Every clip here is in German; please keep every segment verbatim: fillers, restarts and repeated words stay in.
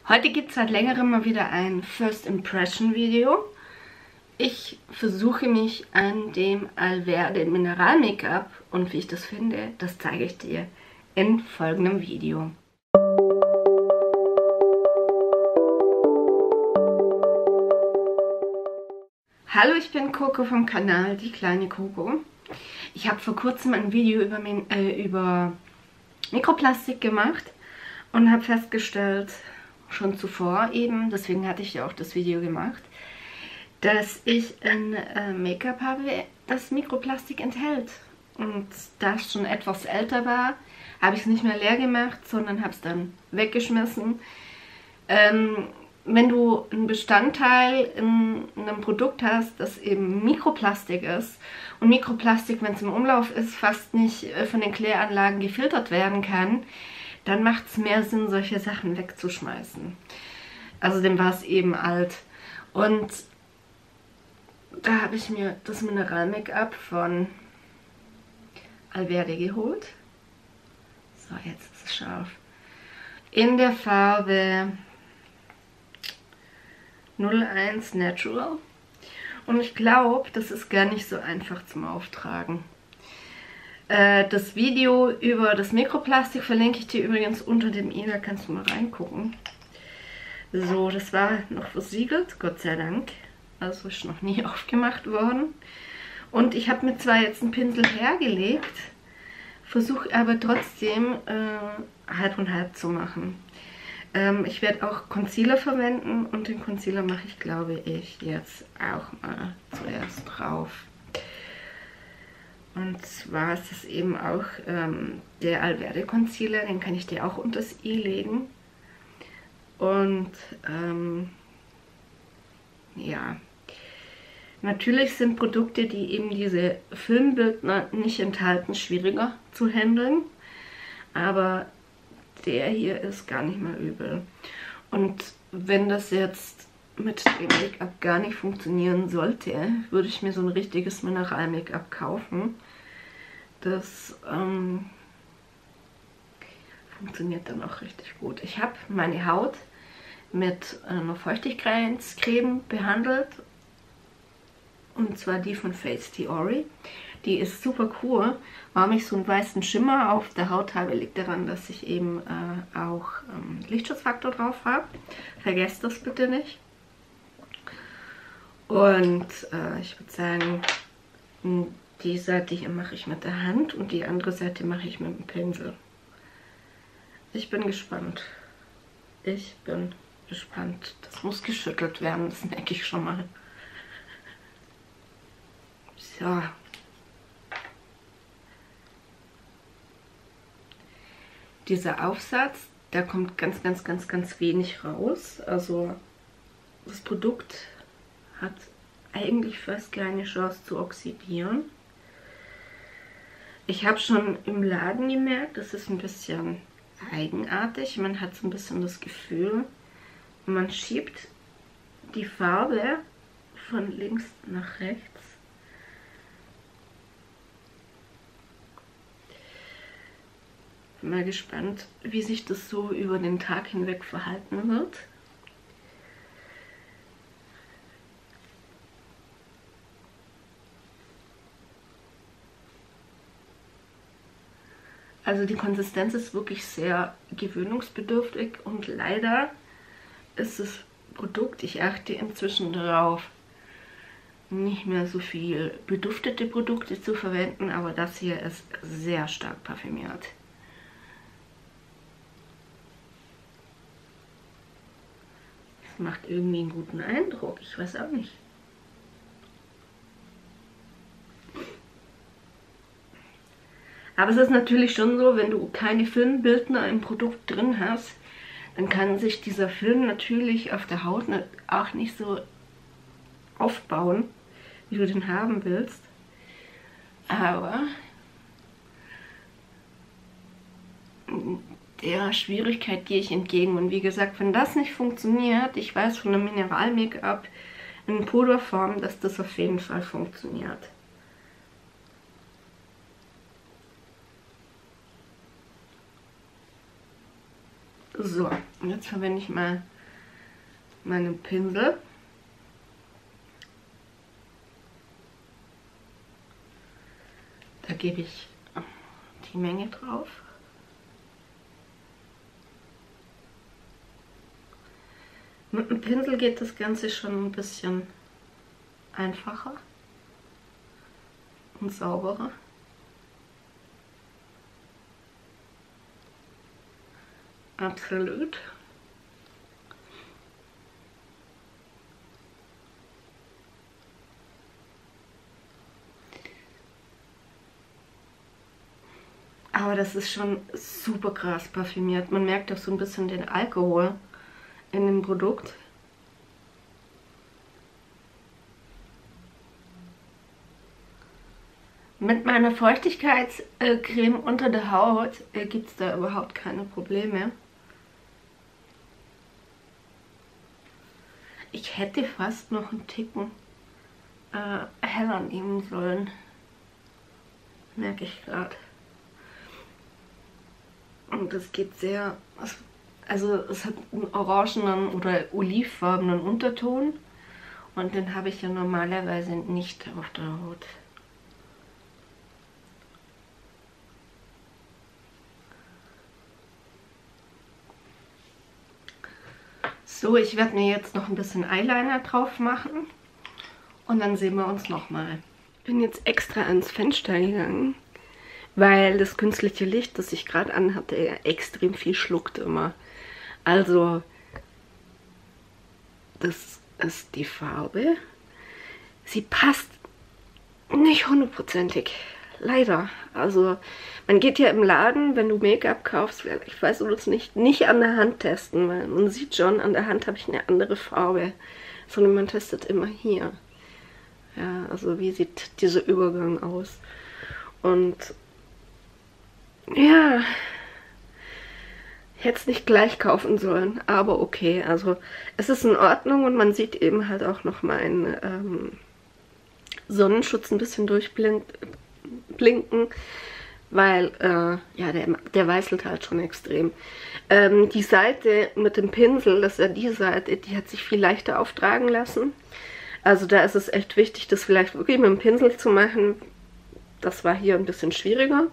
Heute gibt es seit längerem mal wieder ein First Impression Video. Ich versuche mich an dem Alverde Mineral Make-up und wie ich das finde, das zeige ich dir in folgendem Video. Hallo, ich bin Coco vom Kanal Die kleine Coco. Ich habe vor kurzem ein Video über, mein, äh, über Mikroplastik gemacht und habe festgestellt, schon zuvor eben, deswegen hatte ich ja auch das Video gemacht, dass ich ein äh, Make-up habe, das Mikroplastik enthält. Und da es schon etwas älter war, habe ich es nicht mehr leer gemacht, sondern habe es dann weggeschmissen. Ähm, wenn du einen Bestandteil in, in einem Produkt hast, das eben Mikroplastik ist und Mikroplastik, wenn es im Umlauf ist, fast nicht äh, von den Kläranlagen gefiltert werden kann, dann macht es mehr Sinn, solche Sachen wegzuschmeißen. Außerdem war es eben alt. Und da habe ich mir das Mineral-Make-up von Alverde geholt. So, jetzt ist es scharf. In der Farbe null eins Natural. Und ich glaube, das ist gar nicht so einfach zum Auftragen. Das Video über das Mikroplastik verlinke ich dir übrigens unter dem i, da kannst du mal reingucken. So, das war noch versiegelt, Gott sei Dank. Also ist noch nie aufgemacht worden. Und ich habe mir zwar jetzt einen Pinsel hergelegt, versuche aber trotzdem äh, halb und halb zu machen. Ähm, ich werde auch Concealer verwenden und den Concealer mache ich, glaube ich, jetzt auch mal zuerst drauf. Und zwar ist es eben auch ähm, der Alverde Concealer, den kann ich dir auch unter das i legen. Und ähm, ja, natürlich sind Produkte, die eben diese Filmbildner nicht enthalten, schwieriger zu handeln. Aber der hier ist gar nicht mal übel. Und wenn das jetzt mit dem Make-up gar nicht funktionieren sollte, würde ich mir so ein richtiges Mineral-Make-up kaufen. Das ähm, funktioniert dann auch richtig gut. Ich habe meine Haut mit einer Feuchtigkeitscreme behandelt. Und zwar die von Face Theory. Die ist super cool. Warum ich so einen weißen Schimmer auf der Haut habe, liegt daran, dass ich eben äh, auch ähm, Lichtschutzfaktor drauf habe. Vergesst das bitte nicht. Und äh, ich würde sagen, die Seite hier mache ich mit der Hand und die andere Seite mache ich mit dem Pinsel. Ich bin gespannt. Ich bin gespannt. Das muss geschüttelt werden, das merke ich schon mal. So. Dieser Aufsatz, da kommt ganz, ganz, ganz, ganz wenig raus. Also das Produkt hat eigentlich fast keine Chance zu oxidieren. Ich habe schon im Laden gemerkt, das ist ein bisschen eigenartig. Man hat so ein bisschen das Gefühl, man schiebt die Farbe von links nach rechts. Bin mal gespannt, wie sich das so über den Tag hinweg verhalten wird. Also die Konsistenz ist wirklich sehr gewöhnungsbedürftig und leider ist das Produkt, ich achte inzwischen darauf, nicht mehr so viel beduftete Produkte zu verwenden, aber das hier ist sehr stark parfümiert. Das macht irgendwie einen guten Eindruck, ich weiß auch nicht. Aber es ist natürlich schon so, wenn du keine Filmbildner im Produkt drin hast, dann kann sich dieser Film natürlich auf der Haut auch nicht so aufbauen, wie du den haben willst. Aber der Schwierigkeit gehe ich entgegen. Und wie gesagt, wenn das nicht funktioniert, ich weiß von einem Mineral-Make-up in Puderform, dass das auf jeden Fall funktioniert. So, und jetzt verwende ich mal meinem Pinsel. Da gebe ich die Menge drauf. Mit dem Pinsel geht das Ganze schon ein bisschen einfacher und sauberer. Absolut. Aber das ist schon super krass parfümiert. Man merkt auch so ein bisschen den Alkohol in dem Produkt. Mit meiner Feuchtigkeitscreme unter der Haut äh, gibt es da überhaupt keine Probleme. Ich hätte fast noch einen Ticken äh, heller nehmen sollen. Merke ich gerade. Und das geht sehr, also es hat einen orangenen oder olivfarbenen Unterton und den habe ich ja normalerweise nicht auf der Haut. So, ich werde mir jetzt noch ein bisschen Eyeliner drauf machen und dann sehen wir uns nochmal. Ich bin jetzt extra ans Fenster gegangen, weil das künstliche Licht, das ich gerade anhatte, ja extrem viel schluckt immer. Also, das ist die Farbe. Sie passt nicht hundertprozentig. Leider. Also, man geht ja im Laden, wenn du Make-up kaufst, ich weiß du das nicht, nicht an der Hand testen, weil man sieht schon, an der Hand habe ich eine andere Farbe. Sondern man testet immer hier. Ja, also wie sieht dieser Übergang aus? Und ja, ich hätte es nicht gleich kaufen sollen, aber okay, also es ist in Ordnung und man sieht eben halt auch noch meinen ähm, Sonnenschutz ein bisschen durchblinken, weil äh, ja, der, der weißelt halt schon extrem. Ähm, die Seite mit dem Pinsel, das ist ja die Seite, die hat sich viel leichter auftragen lassen. Also da ist es echt wichtig, das vielleicht wirklich mit dem Pinsel zu machen. Das war hier ein bisschen schwieriger.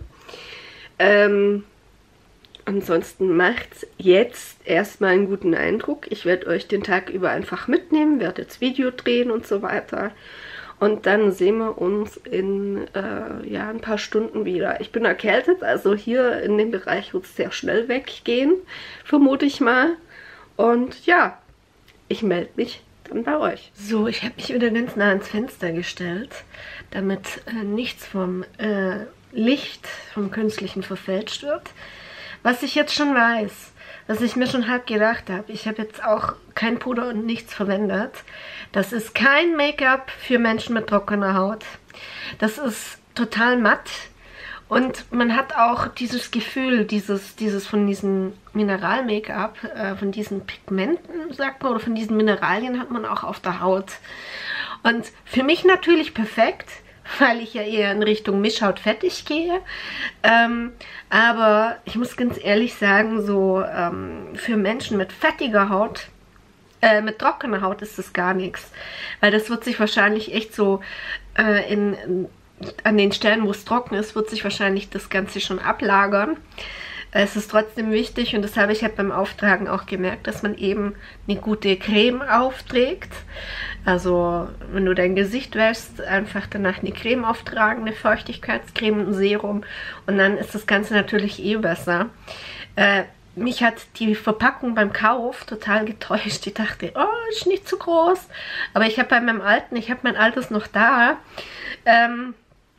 Ähm, ansonsten macht jetzt erstmal einen guten Eindruck. Ich werde euch den Tag über einfach mitnehmen, werde jetzt Video drehen und so weiter. Und dann sehen wir uns in äh, ja, ein paar Stunden wieder. Ich bin erkältet, also hier in dem Bereich wird es sehr schnell weggehen, vermute ich mal. Und ja, ich melde mich dann bei euch. So, ich habe mich wieder ganz nah ans Fenster gestellt, damit äh, nichts vom äh, Licht, vom Künstlichen verfälscht wird. Was ich jetzt schon weiß, was ich mir schon halb gedacht habe, ich habe jetzt auch kein Puder und nichts verwendet. Das ist kein Make-up für Menschen mit trockener Haut. Das ist total matt und man hat auch dieses Gefühl, dieses, dieses von diesem Mineral-Make-up, äh, von diesen Pigmenten, sagt man, oder von diesen Mineralien hat man auch auf der Haut. Und für mich natürlich perfekt, weil ich ja eher in Richtung Mischhaut fettig gehe. Ähm, aber ich muss ganz ehrlich sagen, so ähm, für Menschen mit fettiger Haut, äh, mit trockener Haut ist das gar nichts. Weil das wird sich wahrscheinlich echt so äh, in, in, an den Stellen, wo es trocken ist, wird sich wahrscheinlich das Ganze schon ablagern. Es ist trotzdem wichtig und das habe ich halt beim Auftragen auch gemerkt, dass man eben eine gute Creme aufträgt. Also wenn du dein Gesicht wäschst, einfach danach eine Creme auftragen, eine Feuchtigkeitscreme, ein Serum und dann ist das Ganze natürlich eh besser. Äh, mich hat die Verpackung beim Kauf total getäuscht. Ich dachte, oh, ist nicht zu groß. Aber ich habe bei meinem alten, ich habe mein altes noch da, ähm,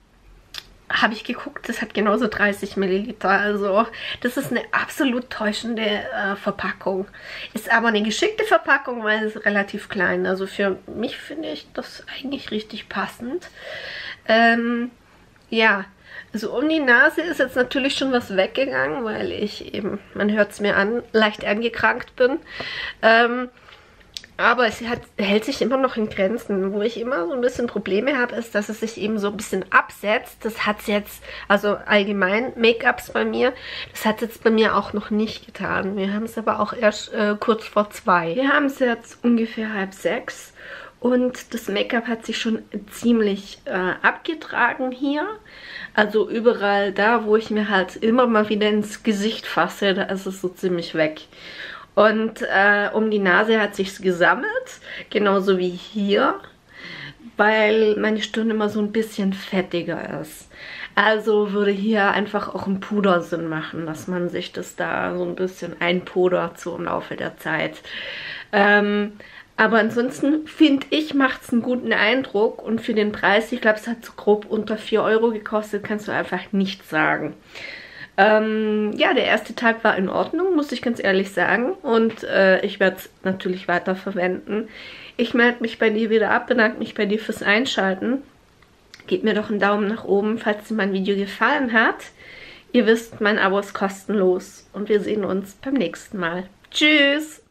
habe ich geguckt, das hat genauso dreißig Milliliter, also das ist eine absolut täuschende äh, Verpackung. Ist aber eine geschickte Verpackung, weil es relativ klein, also für mich finde ich das eigentlich richtig passend. Ähm, ja, also um die Nase ist jetzt natürlich schon was weggegangen, weil ich eben, man hört es mir an, leicht angekrankt bin. Ähm, Aber es hat, hält sich immer noch in Grenzen. Wo ich immer so ein bisschen Probleme habe, ist, dass es sich eben so ein bisschen absetzt. Das hat es jetzt, also allgemein Make-ups bei mir, das hat es jetzt bei mir auch noch nicht getan. Wir haben es aber auch erst äh, kurz vor zwei. Wir haben es jetzt ungefähr halb sechs und das Make-up hat sich schon ziemlich äh, abgetragen hier. Also überall da, wo ich mir halt immer mal wieder ins Gesicht fasse, da ist es so ziemlich weg. Und äh, um die Nase hat sich's gesammelt, genauso wie hier, weil meine Stirn immer so ein bisschen fettiger ist. Also würde hier einfach auch ein Puder Sinn machen, dass man sich das da so ein bisschen einpudert so im Laufe der Zeit. Ähm, aber ansonsten finde ich, macht es einen guten Eindruck und für den Preis, ich glaube, es hat so grob unter vier Euro gekostet, kannst du einfach nichts sagen. Ähm, ja, der erste Tag war in Ordnung, muss ich ganz ehrlich sagen. Und äh, ich werde es natürlich weiter verwenden. Ich melde mich bei dir wieder ab, bedanke mich bei dir fürs Einschalten. Gebt mir doch einen Daumen nach oben, falls dir mein Video gefallen hat. Ihr wisst, mein Abo ist kostenlos. Und wir sehen uns beim nächsten Mal. Tschüss!